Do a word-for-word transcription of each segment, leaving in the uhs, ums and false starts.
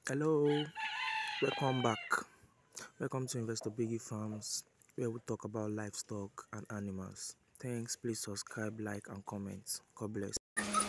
Hello, welcome back. Welcome to Investor Biggie Farms, where we talk about livestock and animals. Thanks, please subscribe, like, and comment. God bless.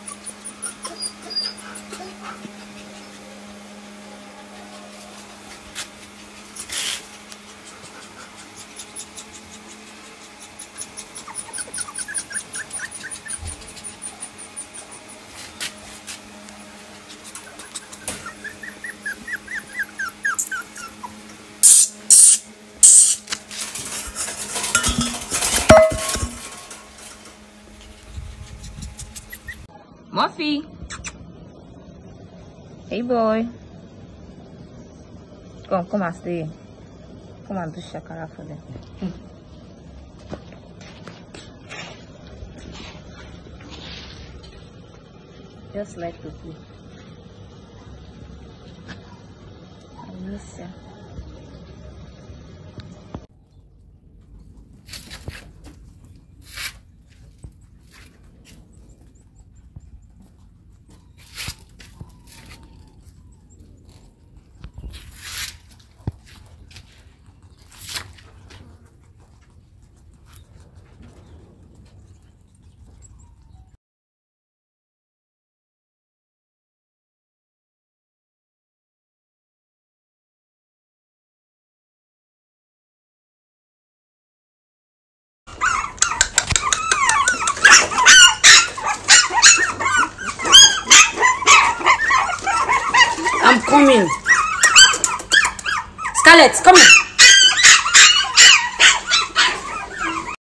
Muffy. Hey boy. Come, come and stay. Come and do shakara for them. Just like to play. I miss you. I'm coming. Scarlett, come here.